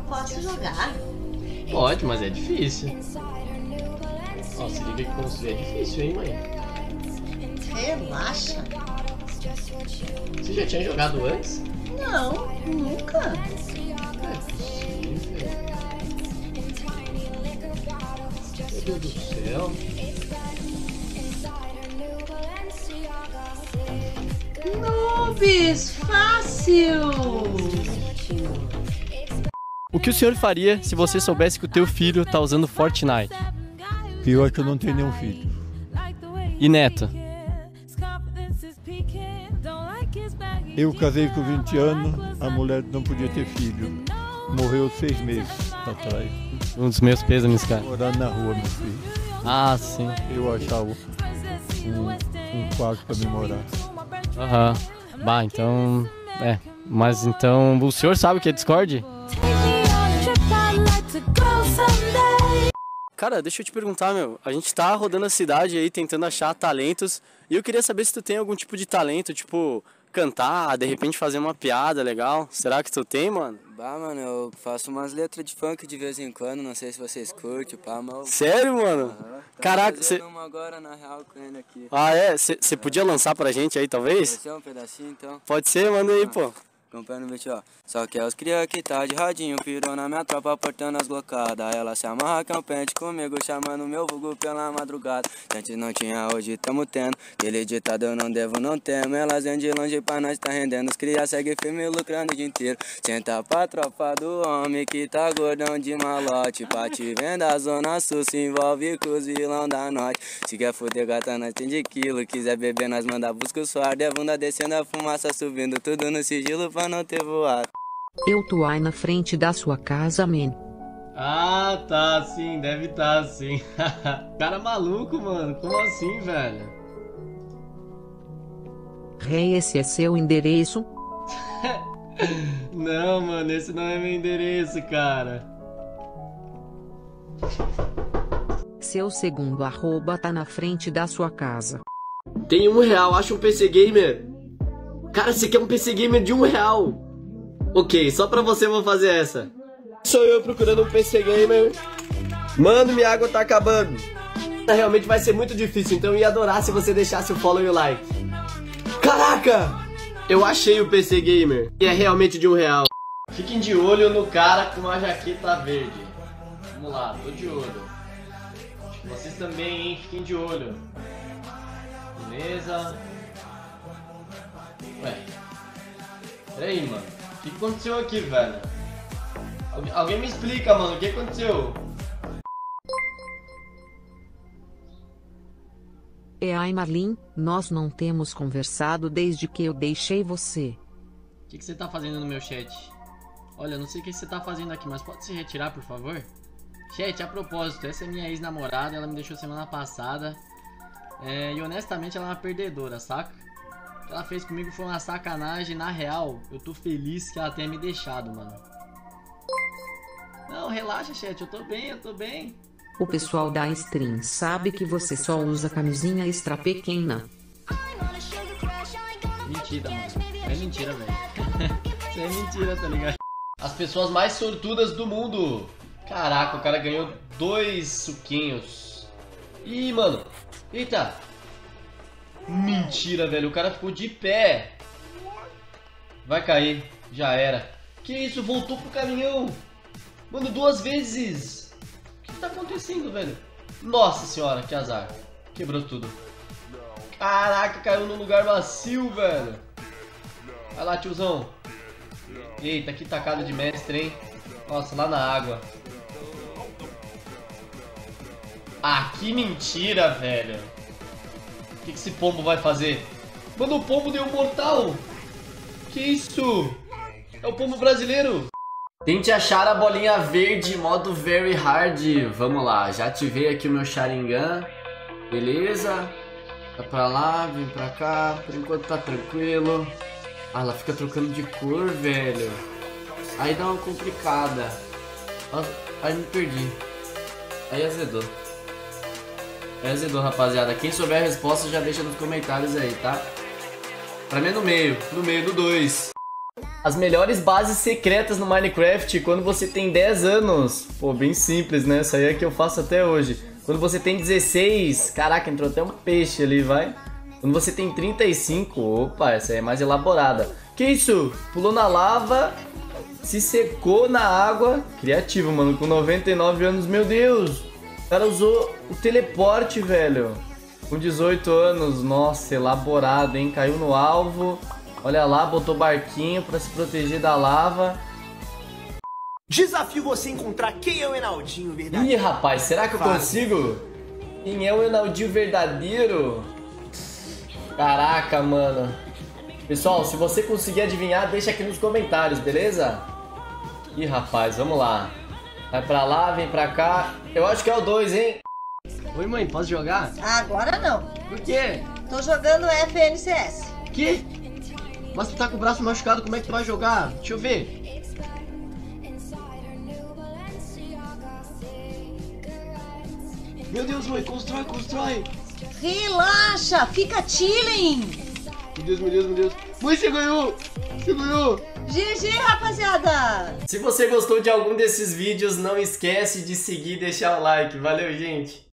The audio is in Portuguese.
Posso jogar? Pode, mas é difícil. Ó, se liga que construir é difícil, hein, mãe? Relaxa. Você já tinha jogado antes? Não, nunca. Não é possível. Meu Deus do céu. Noobs, fácil. O que o senhor faria se você soubesse que o teu filho tá usando Fortnite? Pior que eu não tenho nenhum filho. E neto? Eu casei com 20 anos, a mulher não podia ter filho. Morreu 6 meses atrás. Um dos meus pêsames, cara. Morando na rua, meu filho. Ah, sim. Eu achava um quarto pra me morar. Aham. Bah, então... Mas então... O senhor sabe o que é Discord? Cara, deixa eu te perguntar, meu. A gente tá rodando a cidade aí, tentando achar talentos. E eu queria saber se tu tem algum tipo de talento, tipo... cantar, de repente fazer uma piada legal. Será que tu tem, mano? Bah, mano, eu faço umas letras de funk de vez em quando, não sei se vocês curtem, pá, mas... Sério, mano? Caraca, você... uma agora, na real, com ele aqui. Ah, é? Você podia lançar pra gente aí, talvez? Pode ser um pedacinho, então? Pode ser, manda aí, pô. Acompanha no vídeo, ó. Só que é os cria que tá de radinho, pirou na minha tropa portando as glocadas. Ela se amarra que é um pente comigo, chamando meu vulgo pela madrugada. Antes não tinha, hoje tamo tendo. Aquele ditado eu não devo, não temo. Elas vêm de longe pra nós tá rendendo. Os cria segue firme lucrando o dia inteiro. Senta pra tropa do homem que tá gordão de malote. Pra te vender a zona sul se envolve com os vilão da noite. Se quer foder gata, nós tem de quilo. Quiser beber, nós manda busca o suor. De bunda descendo a fumaça subindo, tudo no sigilo pra não ter voado. Eu tô aí na frente da sua casa, man. Ah, tá, sim, deve tá, sim. Cara maluco, mano, como assim, velho? Rei, esse é seu endereço? Não, mano, esse não é meu endereço, cara. Seu segundo arroba tá na frente da sua casa. Tem R$1, acha um PC Gamer. Cara, você quer um PC Gamer de R$1? Ok, só pra você eu vou fazer essa. Sou eu procurando um PC Gamer. Mano, minha água tá acabando. Realmente vai ser muito difícil, então eu ia adorar se você deixasse o follow e o like. Caraca! Eu achei o PC Gamer. E é realmente de R$1. Fiquem de olho no cara com a jaqueta verde. Vamos lá, tô de olho. Vocês também, hein? Fiquem de olho. Beleza. Ué. Peraí, mano. O que aconteceu aqui, velho? Alguém me explica, mano. O que aconteceu? Ai, Marlin, nós não temos conversado desde que eu deixei você. O que você tá fazendo no meu chat? Olha, eu não sei o que você tá fazendo aqui, mas pode se retirar, por favor? Chat, a propósito, essa é minha ex-namorada, ela me deixou semana passada. E honestamente ela é uma perdedora, saca? O que ela fez comigo foi uma sacanagem, na real, eu tô feliz que ela tenha me deixado, mano. Não, relaxa, chat, eu tô bem. O pessoal da stream sabe que você só usa camisinha extra pequena. Mentira, mano. É mentira, velho. Isso é mentira, tá ligado? As pessoas mais sortudas do mundo. Caraca, o cara ganhou 2 suquinhos. Ih, mano. Eita. Mentira, velho. O cara ficou de pé. Vai cair. Já era. Que isso? Voltou pro caminhão. Mano, 2 vezes. O que tá acontecendo, velho? Nossa senhora, que azar. Quebrou tudo. Caraca, caiu num lugar macio, velho. Vai lá, tiozão. Eita, que tacada de mestre, hein? Nossa, lá na água. Ah, que mentira, velho. O que esse pombo vai fazer? Mano, o pombo deu um mortal. Que isso? É o pombo brasileiro. Tente achar a bolinha verde, modo very hard. Vamos lá, já ativei aqui o meu Sharingan. Beleza. Vai pra lá, vem pra cá. Por enquanto tá tranquilo. Ah, ela fica trocando de cor, velho. Aí dá uma complicada. Aí me perdi. Aí azedou. Rapaziada. Quem souber a resposta já deixa nos comentários aí, tá? Pra mim é no meio do 2. As melhores bases secretas no Minecraft quando você tem 10 anos. Pô, bem simples, né? Isso aí é que eu faço até hoje. Quando você tem 16, caraca, entrou até um peixe ali, vai. Quando você tem 35, opa, essa aí é mais elaborada. Que isso? Pulou na lava, se secou na água. Criativo, mano, com 99 anos, meu Deus. O cara usou o teleporte, velho. Com 18 anos, nossa, elaborado, hein? Caiu no alvo. Olha lá, botou barquinho pra se proteger da lava. Desafio você encontrar quem é o Enaldinho verdadeiro. Ih, rapaz, será que eu consigo? Quem é o Enaldinho verdadeiro? Caraca, mano. Pessoal, se você conseguir adivinhar, deixa aqui nos comentários, beleza? Ih, rapaz, vamos lá. Vai pra lá, vem pra cá. Eu acho que é o 2, hein? Oi, mãe, posso jogar? Agora não. Por quê? Tô jogando FNCS. Que? Mas tu tá com o braço machucado, como é que tu vai jogar? Deixa eu ver. Meu Deus, mãe, constrói, constrói. Relaxa, fica chilling. Meu Deus, meu Deus, meu Deus. Mãe, você ganhou! Você ganhou! GG, rapaziada. Se você gostou de algum desses vídeos, não esquece de seguir e deixar o like. Valeu, gente!